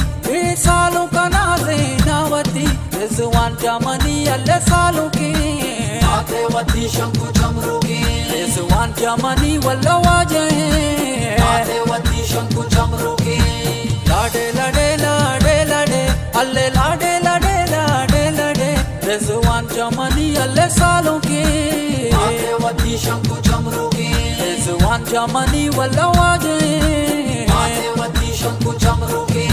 सालों का नाज़े नावती रिजवान जमनी अल्ले सालों की आतेवती शंकु चमरुगी रिजवान जमनी वल्लो वाजे आतेवती शंकु चमरुगी लाडे लाडे लाडे लाडे अल्ले लाडे लाडे लाडे लाडे रिजवान जमनी अल्ले सालों की आतेवती शंकु चमरुगी रिजवान जमनी वल्लो वाजे आतेवती शंकु चमरुगी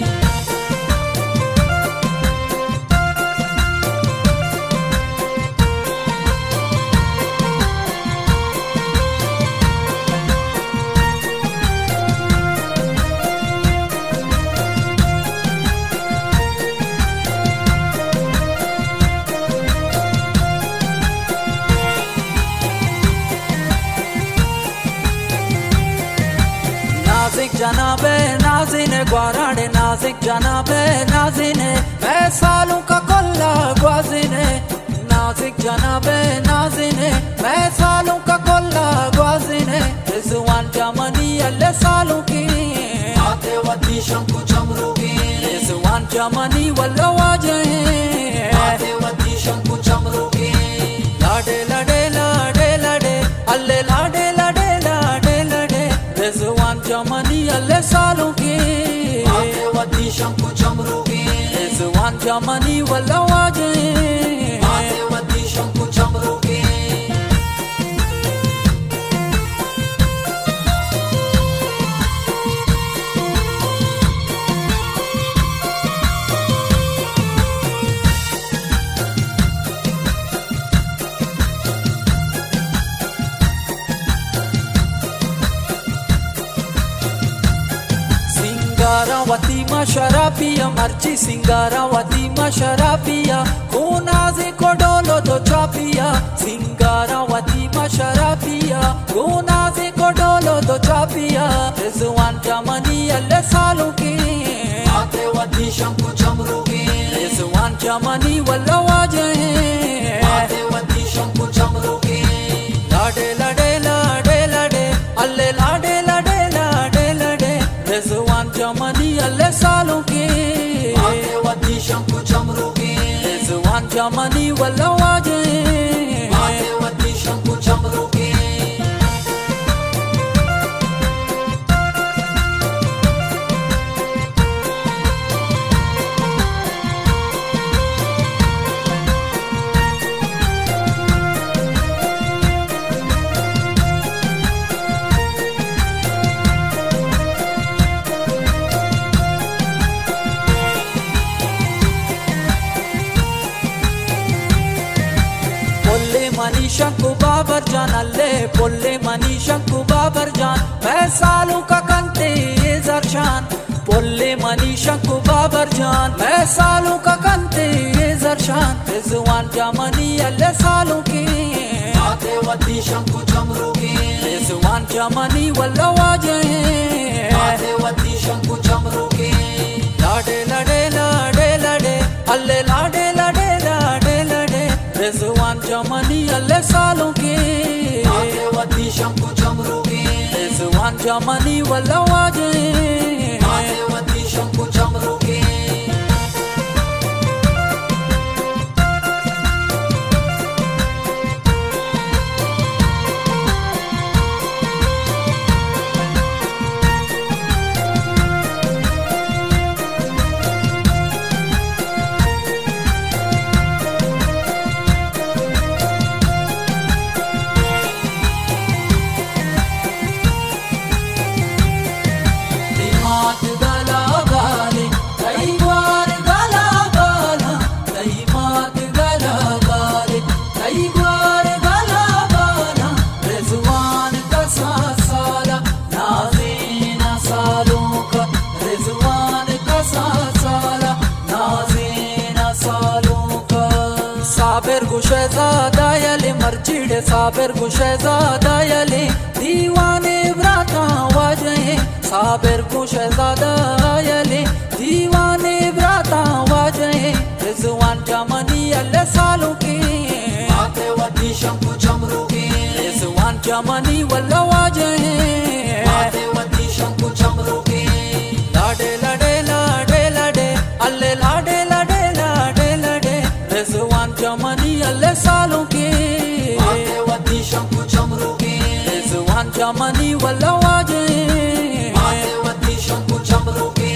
नाज़िक जनाबे नाज़िने ग्वाराडे नाज़िक जनाबे नाज़िने मैं सालों का कोल्ला ग्वाज़िने नाज़िक जनाबे नाज़िने मैं सालों का कोल्ला ग्वाज़िने रिजवान जमनी अल्ले सालों की आतेवती शंकु चमरुगी रिजवान जमनी वल्लो वाजे आतेवती शंकु चमरुगी लाडे लाडे लाडे लाडे अल्ले लाडे लाडे लाडे लाडे रिजवान जमनी अल्ले सालों की आतेवती शंकु चमरुगी रिजवान जमनी वल्लो वाजे आतेवती शंकु चमरुगी सिंगारावती माँ शराबिया मर्ची सिंगारावती माँ शराबिया खूनाज़े को डोलो तो चापिया सिंगारावती माँ शराबिया खूनाज़े को डोलो तो चापिया रिजवान जमनी अल्ले सालों की आतेवती शंकु चमरुगी रिजवान जमनी वल्लो वाजे आतेवती शंकु चमरुगी लाडे लाडे लाडे लाडे अल्ले लाडे लाडे लाडे लाडे रिजवान जमनी अल्ले सालों की आतेवती शंकु चमरुगी रिजवान जमनी वल्लो वाजे आतेवती शंकु चमरुगी मनीषा को बाबर जान अल्ले पोल्ले मनीषा को बाबर जान मैं सालों का कंते जरशान पोल्ले मनीषा को बाबर जान मैं सालों का कंते जरशान रिजवान जमनी अल्ले सालों की आतेवती शंकु चमरुगी रिजवान जमनी वल्लो वाजे आतेवती शंकु चमरुगी लाडे लाडे लाडे लाडे अल्ले लाडे लाडे लाडे लाडे रिजवान जमनी अल्ले सालों की आतेवती शंकु चमरुगी रिजवान जमनी वल्लो वाजे आतेवती शंकु चमरुगी साबिर गुशेज़ादा यले मर्जिड़े साबिर गुशेज़ादा यले दीवाने व्राता वाजे साबिर गुशेज़ादा यले दीवाने व्राता वाजे रिजवान जमनी अल्ले सालों की आतेवती शंकु चमरुगी रिजवान जमनी वल्लो वाजे आतेवती शंकु चमरुगी लाडे लाडे लाडे Jamani walla waje Maate wati shanku chamruke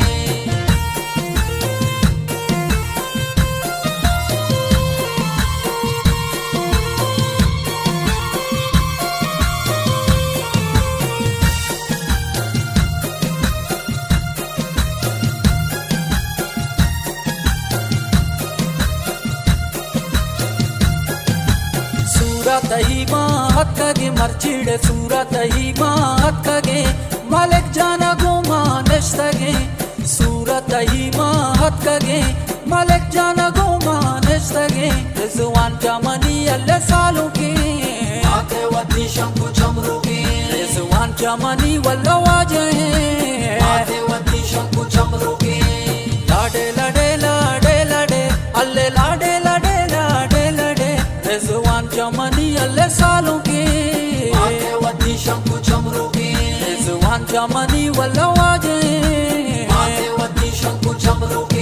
सूरत ही मात कगे मर्चिड़े सूरत ही मात कगे मलिक जाना गुमा नश्तगे सूरत ही मात कगे मलिक जाना गुमा नश्तगे रिजवान जमनी अल्लाह सालों के Maate wati shanku chamruke Rizwan जमनी वल्ला वाजे Maate wati shanku chamruke लाडे लाडे लाडे लाडे अल्ले लाडे लाडे लाडे लाडे रिजवान जमनी अल्लाह सालों के Maate wati shanku chamruke Rizwan जमनी वल्ला वाजे Maate wati shanku chamruke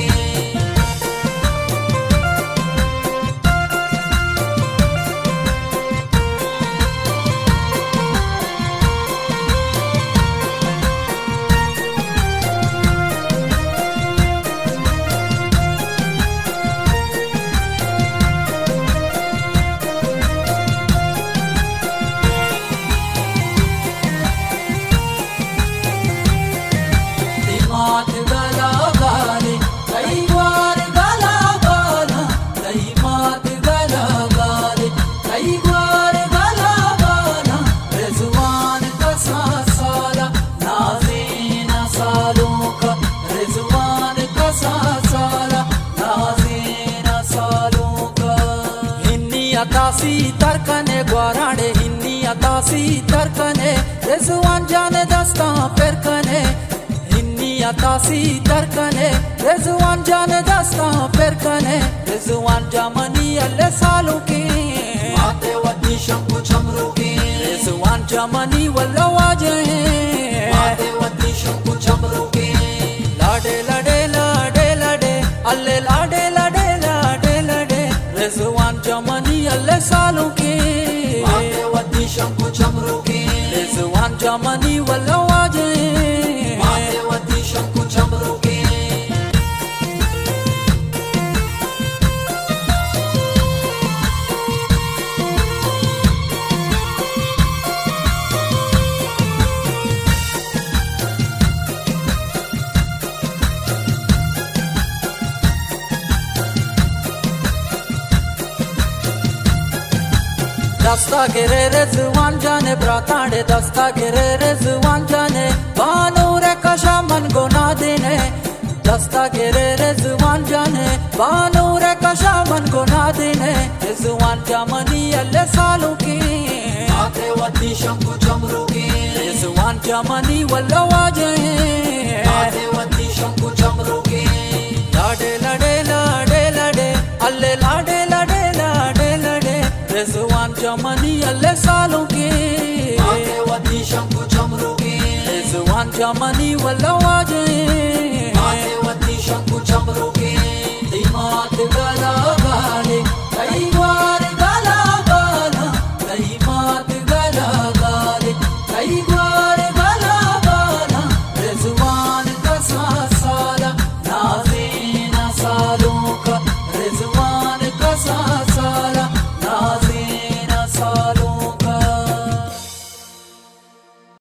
मात गला गाले कई बार गला गाला कई मात गला गाले कई बार गला गाला रिजवान का साला नाज़ीन सालों का रिजवान का साला नाज़ीन सालों का हिन्नी अतासी तरकने ग्वाराड़े हिन्नी अतासी तरकने रिजवान जाने दस्ता फिर कने तासी तरकने रिजवान जाने दस्ता फिर कने रिजवान जमनी अल्लाह सालों के Maate wati shanku chamruke Rizwan जमनी वल्ला वाजे Maate wati shanku chamruke लाडे लाडे लाडे लाडे अल्ले लाडे लाडे लाडे लाडे रिजवान जमनी अल्लाह सालों के Maate wati shanku chamruke Rizwan जमनी वल्ला वाजे Maate wati shanku chamruke दस्ता गिरे रिजवान जाने ब्राताड़े दस्ता गिरे रिजवान जाने बानूर कशा मन गुना देने दस्ता गिरे रिजवान जाने बानूर कशा मन गुना देने रिजवान जमनी अल्लाह सालों की Maate wati shanku chamruke Rizwan जमनी वल्ला वाजे Maate wati shanku chamruke लाडे लाडे लाडे लाडे अल्ले लाडे लाडे लाडे लाडे रिजवान जमनी अल्लाह सालों के Maate wati shanku chamruke Rizwan जमनी वल्ला वाजे Maate wati shanku chamruke